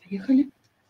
Поехали.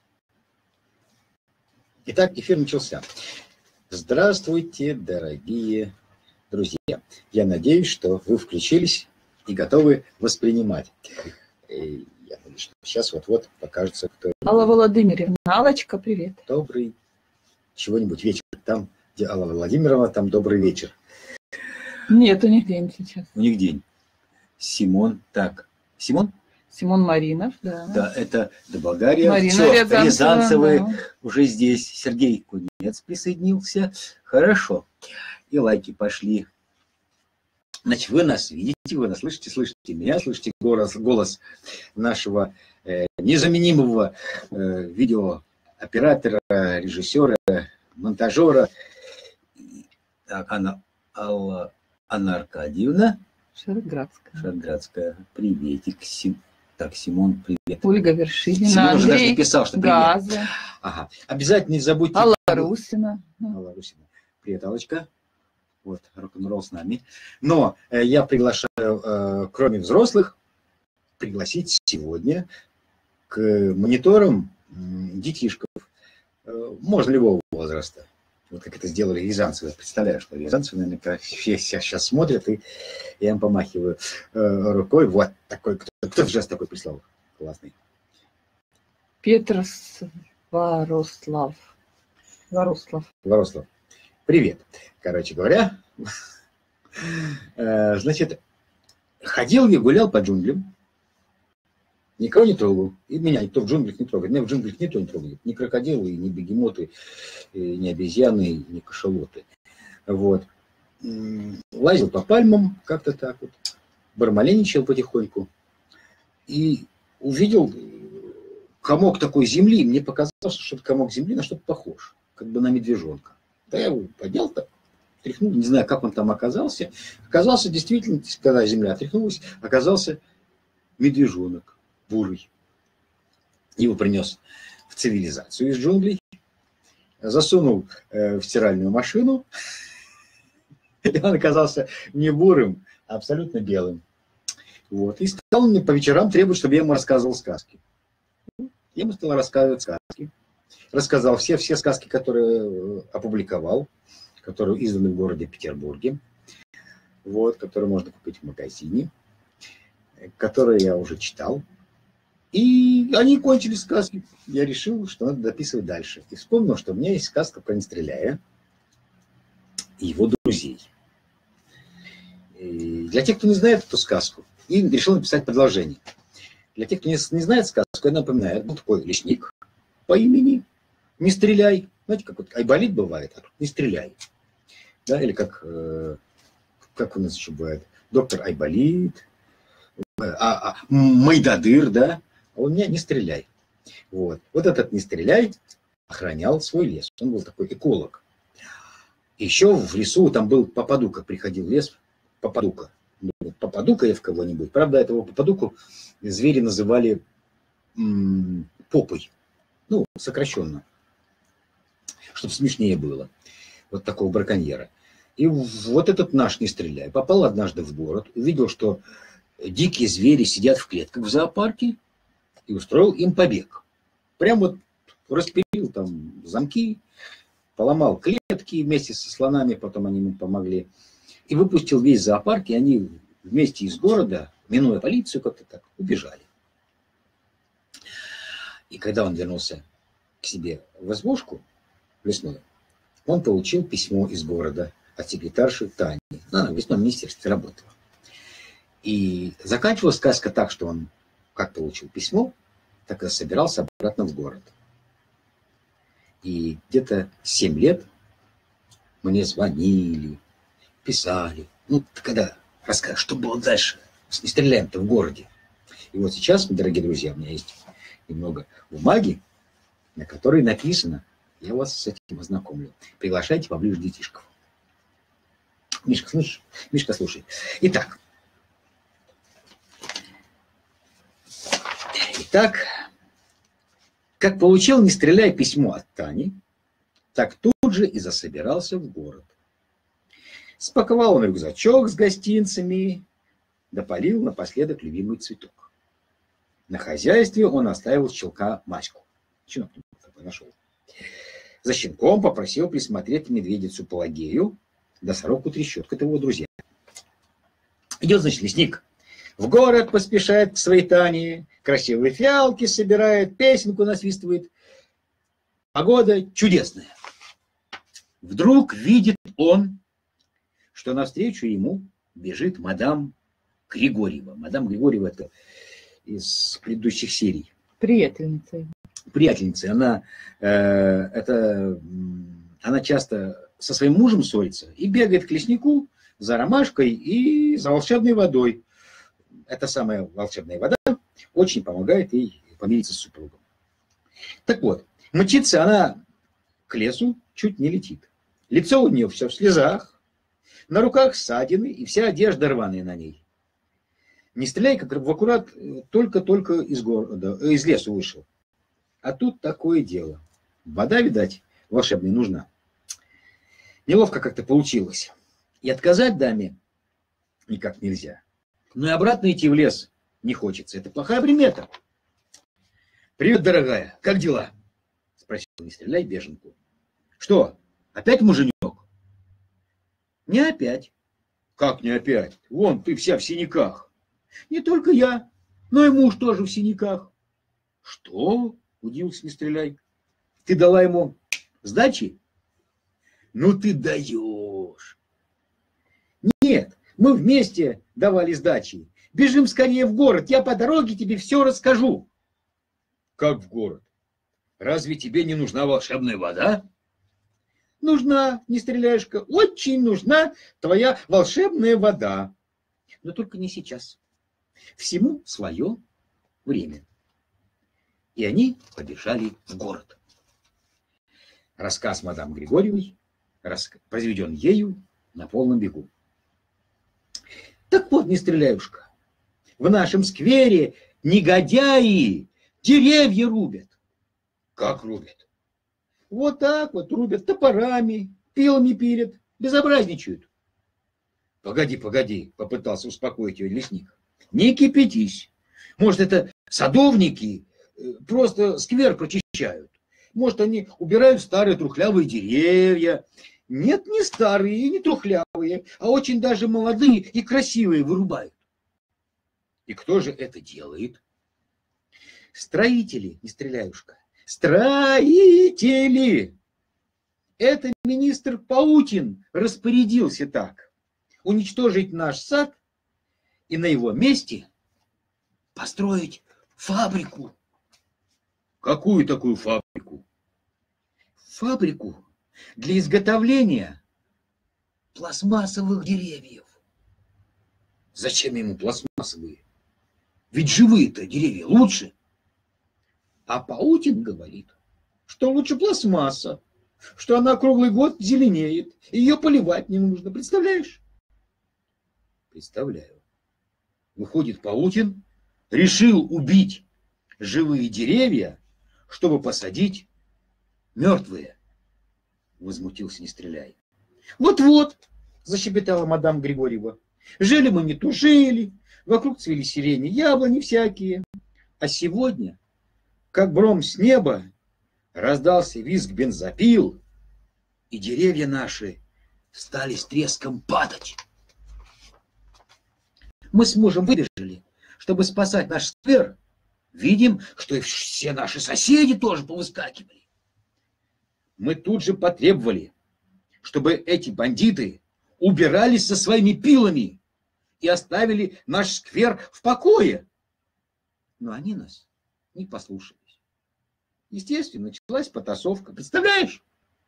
Итак, эфир начался. Здравствуйте, дорогие друзья. Я надеюсь, что вы включились и готовы воспринимать. Я надеюсь, что сейчас вот-вот покажется, кто... Алла Владимировна. Аллочка, привет. Добрый чего-нибудь вечер. Там, где Алла Владимировна, там добрый вечер. Нет, у них день сейчас. У них день. Симон. Так, Симон? Симон Маринов, да. Да, это Болгария. Марина Все, Рязанцева, Рязанцевы да. уже здесь. Сергей Кунец присоединился. Хорошо. И лайки пошли. Значит, вы нас видите, вы нас слышите, слышите меня, слышите голос нашего незаменимого видеооператора, режиссера, монтажера. Так, Анна Аркадьевна. Шарградская. Приветик. Так, Симон, привет. Ольга Вершинина. Симон уже даже написал, что привет. Газа. Ага. Обязательно не забудьте. Алла Русина. Алла Русина. Привет, Аллочка. Вот, рок-н-ролл с нами. Но я приглашаю, кроме взрослых, пригласить сегодня к мониторам детишков. Можно любого возраста. Вот как это сделали Рязанцевы. Представляю, что Рязанцевы, наверное, все сейчас смотрят, и я им помахиваю рукой. Вот такой, кто жест такой прислал? Классный. Петр Ворослав. Привет. Короче говоря, значит, ходил я, гулял по джунглям, никого не трогал. И меня никто в джунглях не трогает. Меня в джунглях никто не трогает. Ни крокодилы, ни бегемоты, ни обезьяны, ни кашалоты. Вот. Лазил по пальмам, как-то так вот. Бармаленничал потихоньку. И увидел комок такой земли. Мне показалось, что это комок земли на что-то похож. Как бы на медвежонка. Да я его поднял так, тряхнул, не знаю, как он там оказался. Оказался действительно, когда земля тряхнулась, оказался медвежонок бурый. Его принес в цивилизацию из джунглей, засунул в стиральную машину, и он оказался не бурым, а абсолютно белым. Вот. И стал мне по вечерам требовать, чтобы я ему рассказывал сказки. Я ему стал рассказывать сказки. Рассказал все сказки, которые опубликовал, которые изданы в городе Петербурге, вот, которые можно купить в магазине, которые я уже читал. И они кончились, сказки. Я решил, что надо дописывать дальше. И вспомнил, что у меня есть сказка про Нестреляя и его друзей. И для тех, кто не знает эту сказку, и решил написать продолжение. Для тех, кто не знает сказку, я напоминаю, это был такой лесник по имени Не стреляй. Знаете, как вот айболит бывает, а тут не стреляй. Да, или как у нас еще бывает, доктор Айболит, Майдадыр, да, а у меня не стреляй. Вот этот не стреляй охранял свой лес. Он был такой эколог. Еще в лесу там был Попадука, приходил в лес, Попадука. Попадука я в кого-нибудь. Правда, этого Попадуку звери называли попой. Ну, сокращенно. Чтобы смешнее было. Вот такого браконьера. И вот этот наш не стреляй попал однажды в город, увидел, что дикие звери сидят в клетках в зоопарке, и устроил им побег. Прям вот распилил там замки, поломал клетки вместе со слонами, потом они ему помогли, и выпустил весь зоопарк, и они вместе из города, минуя полицию, как-то так, убежали. И когда он вернулся к себе в избушку лесную, он получил письмо из города от секретарши Тани. Она в лесном министерстве работала. И заканчивалась сказка так, что он как получил письмо, так и собирался обратно в город. И где-то 7 лет мне звонили, писали. Ну, когда расскажешь, что было дальше, не стреляем-то в городе. И вот сейчас, дорогие друзья, у меня есть немного бумаги, на которой написано, я вас с этим ознакомлю. Приглашайте поближе детишков. Мишка, слышишь? Мишка, слушай. Итак, как получил «Не стреляй» письмо от Тани, так тут же и засобирался в город. Спаковал он рюкзачок с гостинцами, допалил напоследок любимый цветок. На хозяйстве он оставил щенка Маську. Щенок такой нашел. За щенком попросил присмотреть медведицу Пелагею, да сороку Трещотку, это его друзья. Идет, значит, лесник. В город поспешает к своей Тане, красивые фиалки собирает, песенку насвистывает. Погода чудесная. Вдруг видит он, что навстречу ему бежит мадам Григорьева. Мадам Григорьева — это из предыдущих серий. Приятельница. Приятельница. Она часто со своим мужем ссорится и бегает к леснику за ромашкой и за волшебной водой. Эта самая волшебная вода очень помогает ей помириться с супругом. Так вот, мчится она к лесу, чуть не летит. Лицо у нее все в слезах, на руках ссадины и вся одежда рваная на ней. Не стреляй, как в аккурат только-только из лесу вышел. А тут такое дело. Вода, видать, волшебная нужна. Неловко как-то получилось. И отказать даме никак нельзя. Но и обратно идти в лес не хочется. Это плохая примета. «Привет, дорогая, как дела?» — спросил не стреляй беженку. «Что, опять муженек?» «Не опять». «Как не опять? Вон, ты вся в синяках». «Не только я, но и муж тоже в синяках». «Что?» — удивился не стреляй. «Ты дала ему сдачи?» «Ну ты даешь!» «Нет, мы вместе давали сдачи. Бежим скорее в город, я по дороге тебе все расскажу». «Как в город? Разве тебе не нужна волшебная вода?» «Нужна, не стреляешка, очень нужна твоя волшебная вода. Но только не сейчас. Всему свое время». И они побежали в город. Рассказ мадам Григорьевой произведен ею на полном бегу. Так вот, не стреляюшка, в нашем сквере негодяи деревья рубят. Как рубят? Вот так вот рубят топорами, пилами пилят, безобразничают. Погоди, попытался успокоить ее лесник. Не кипятись. Может, это садовники просто сквер прочищают. Может, они убирают старые трухлявые деревья. Нет, не старые и не трухлявые, а очень даже молодые и красивые вырубают. И кто же это делает? Строители, не стреляюшка. Строители! Это министр Паутин распорядился так. Уничтожить наш сад и на его месте построить фабрику. Какую такую фабрику? Фабрику для изготовления пластмассовых деревьев. Зачем ему пластмассовые? Ведь живые-то деревья лучше. А Паутин говорит, что лучше пластмасса, что она круглый год зеленеет, ее поливать не нужно. Представляешь? Представляю. Выходит, Паутин решил убить живые деревья, чтобы посадить мертвые. Возмутился не стреляй. Вот-вот, защебетала мадам Григорьева. Жили мы не тужили, вокруг цвели сирени, яблони всякие. А сегодня, как гром с неба, раздался визг бензопил, и деревья наши стали с треском падать. Мы с мужем выбежали, чтобы спасать наш сквер. Видим, что и все наши соседи тоже повыскакивали. Мы тут же потребовали, чтобы эти бандиты убирались со своими пилами и оставили наш сквер в покое. Но они нас не послушались. Естественно, началась потасовка. Представляешь?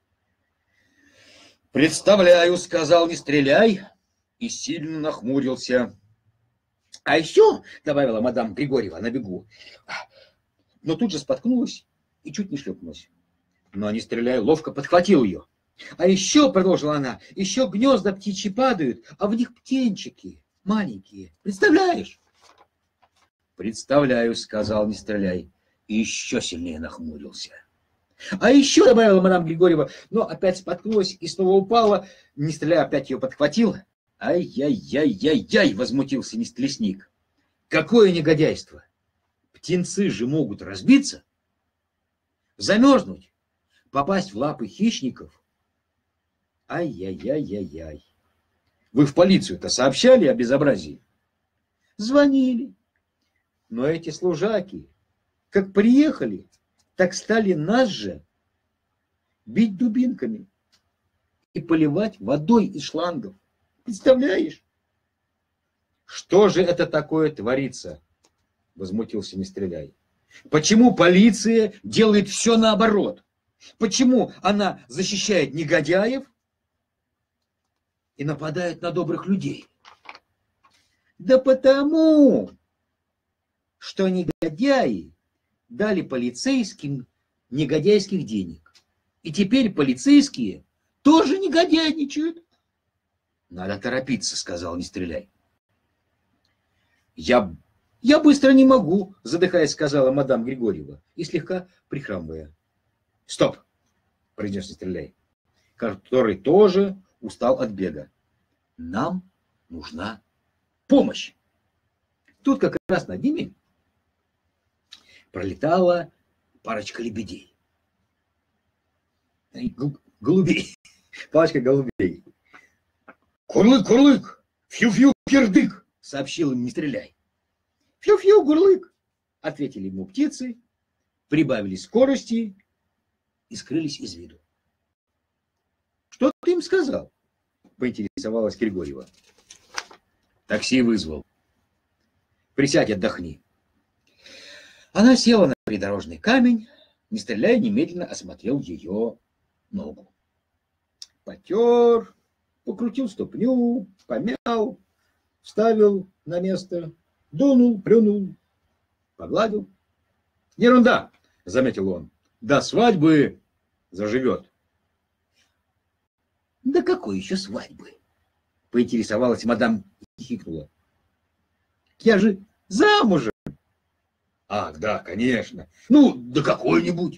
Представляю, сказал не стреляй, и сильно нахмурился. А еще, добавила мадам Григорьева на бегу, но тут же споткнулась и чуть не шлепнулась. Но не стреляй, ловко подхватил ее. А еще, продолжила она, еще гнезда птичьи падают, а в них птенчики маленькие. Представляешь? Представляю, сказал не стреляй, и еще сильнее нахмурился. А еще, добавила мадам Григорьева, но опять споткнулась и снова упала. Не стреляй, опять ее подхватил. Ай-яй-яй-яй-яй, возмутился лесник. Какое негодяйство! птенцы же могут разбиться, замерзнуть, попасть в лапы хищников. Ай-яй-яй-яй-яй. Вы в полицию-то сообщали о безобразии? Звонили. Но эти служаки, как приехали, так стали нас же бить дубинками и поливать водой из шлангов. Представляешь? Что же это такое творится? Возмутился Не стреляй. Почему полиция делает все наоборот? Почему она защищает негодяев и нападает на добрых людей? Да потому, что негодяи дали полицейским негодяйских денег. И теперь полицейские тоже негодяйничают. Надо торопиться, сказал Не стреляй. Я быстро не могу, задыхаясь, сказала мадам Григорьева и слегка прихрамывая. Стоп, произнес Не стреляй, который тоже устал от бега. Нам нужна помощь. Тут как раз над ними пролетала парочка лебедей. Голубей. Парочка голубей. Курлык, курлык, фью-фью, кирдык, сообщил им Не стреляй. Фью-фью, гурлык, ответили ему птицы, прибавили скорости и скрылись из виду. Что ты им сказал? Поинтересовалась Григорьева. Такси вызвал. Присядь, отдохни. Она села на придорожный камень, Не стреляя, немедленно осмотрел ее ногу. Потер, покрутил ступню, помял, вставил на место, дунул, плюнул, погладил. Ерунда, заметил он. До свадьбы заживет. Да какой еще свадьбы? Поинтересовалась мадам и хихикнула. Я же замужем. Ах, да, конечно. Ну, да какой-нибудь.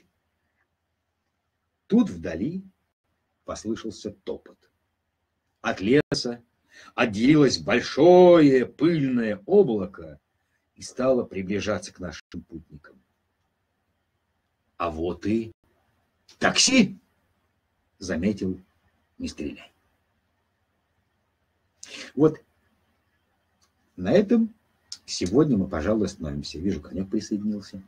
Тут вдали послышался топот. От леса отделилось большое пыльное облако и стало приближаться к нашим путникам. А вот и такси, заметил Не стреляй. Вот на этом сегодня мы, пожалуй, остановимся. Вижу, конек присоединился.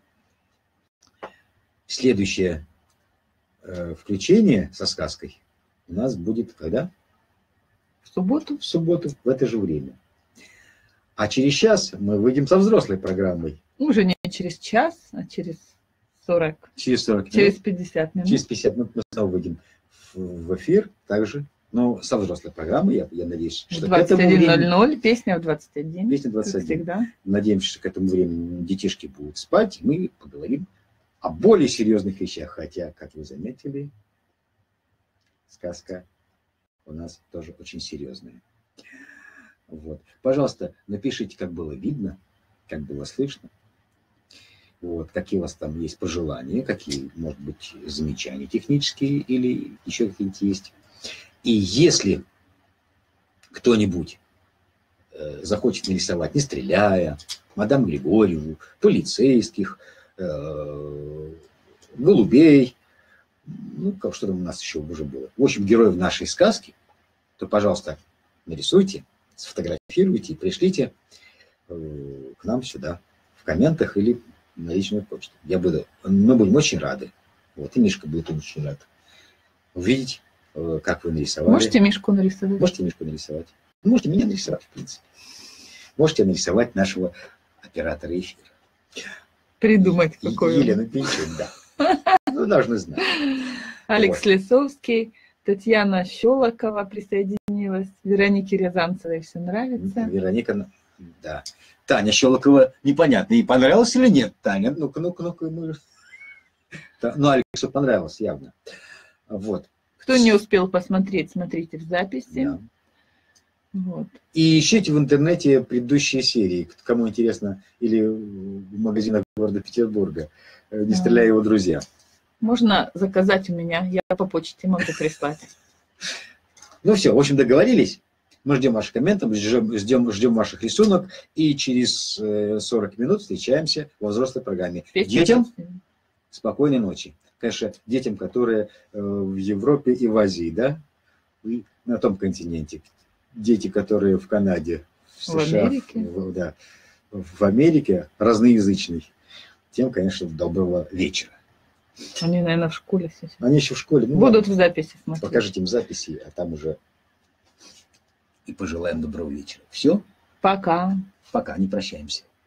Следующее включение со сказкой у нас будет когда? В субботу? В субботу, в это же время. А через час мы выйдем со взрослой программой. Уже не через час, а через 40. Через 40 минут. Через 50 минут. Через 50 минут мы снова выйдем в эфир также. Но со взрослой программой, я надеюсь, что в 21:00, песня в 21. Песня в 21. Всегда. Надеемся, что к этому времени детишки будут спать, и мы поговорим о более серьезных вещах. Хотя, как вы заметили, сказка у нас тоже очень серьезная. Вот. Пожалуйста, напишите, как было видно, как было слышно. Вот. Какие у вас там есть пожелания, какие, может быть, замечания технические или еще какие-нибудь есть. И если кто-нибудь захочет нарисовать, Не стреляя, мадам Григорьеву, полицейских, голубей, ну, что там у нас еще уже было. В общем, героев нашей сказки, то, пожалуйста, нарисуйте, сфотографируйте и пришлите к нам сюда в комментах или на личную почту. Мы будем очень рады. Вот, и Мишка будет очень рад увидеть, как вы нарисовали. Можете Мишку нарисовать? Можете Мишку нарисовать. Можете меня нарисовать, в принципе. Можете нарисовать нашего оператора эфира. Придумать какой. Елену Пинчук, да. Вы должны знать. Алекс Лисовский, Татьяна Щелокова присоединилась. Веронике Рязанцевой все нравится. Вероника, да. Таня Щелокова, непонятно, ей понравилось или нет, Таня? Ну-ка. Ну, Алексу понравилось, явно. Вот. Кто не успел посмотреть, смотрите в записи. Да. Вот. И ищите в интернете предыдущие серии, кому интересно, или в магазинах города Петербурга. Не стреляй, его друзья. Можно заказать у меня, я по почте могу прислать. Ну все, в общем, договорились. Мы ждем ваших комментов, ждем ваших рисунок, и через 40 минут встречаемся во взрослой программе. Детям спокойной ночи. Конечно, детям, которые в Европе и в Азии, да, и на том континенте. Дети, которые в Канаде, в США, в Америке, разноязычный. Тем, конечно, доброго вечера. Они, наверное, в школе сейчас. Они еще в школе. Ну, будут в записи смотреть. Покажите им записи, а там уже и пожелаем доброго вечера. Все? Пока. Пока, не прощаемся.